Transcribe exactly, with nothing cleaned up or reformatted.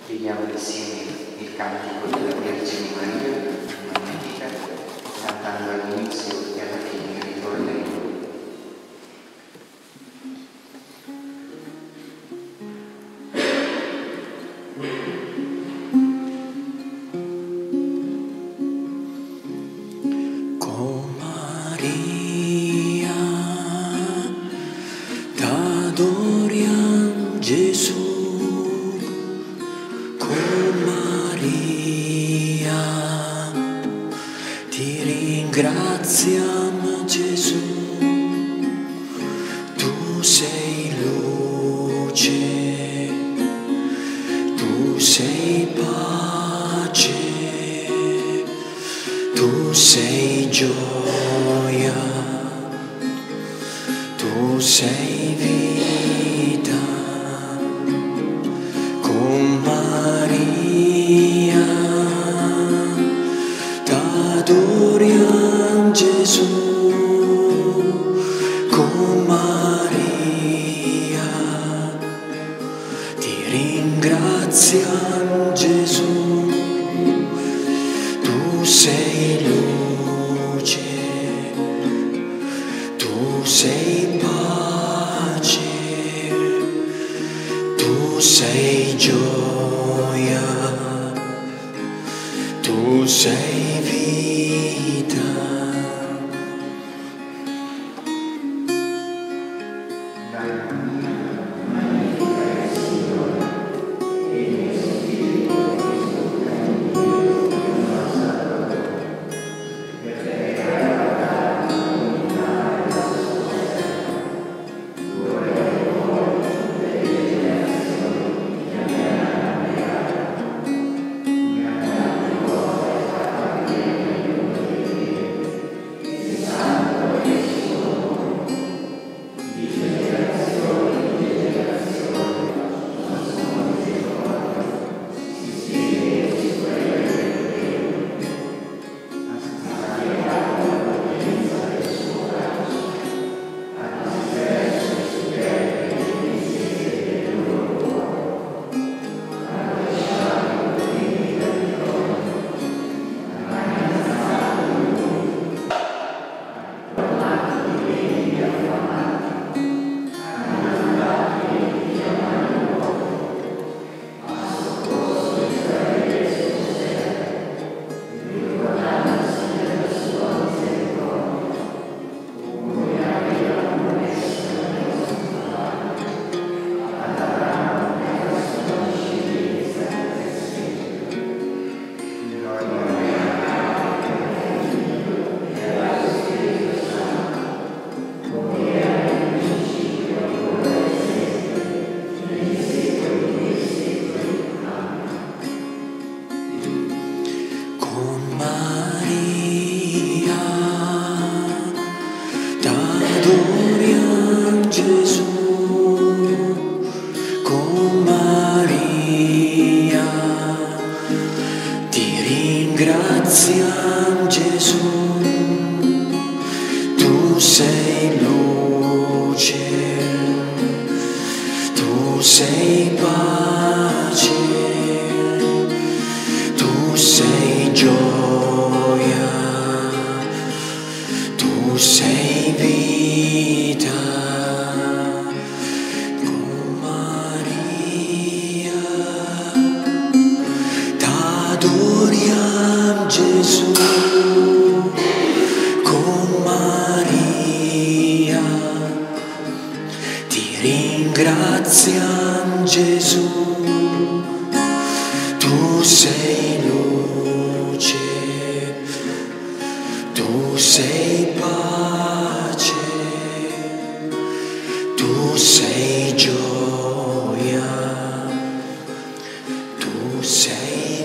Chiediamo insieme il cantico della Vergine Maria, Magnifica, cantando all'inizio e alla fine il ritornello. Con Maria t'adoriamo Gesù. Ti ringraziamo Gesù, tu sei luce, tu sei pace, tu sei gioia, tu sei vita. Con Maria t'adoriamo Gesù, con Maria ti ringraziamo Gesù, tu sei luce, tu sei pace, tu sei gioia, tu sei vita. T'adoriamo Gesù, con Maria ti ringraziamo Gesù, tu sei luce, tu sei pace, tu sei gioia, tu sei vita. Con Maria t'adoriamo Gesù, con Maria ti ringraziamo Gesù, tu sei luce, tu sei pace, tu sei gioia, tu sei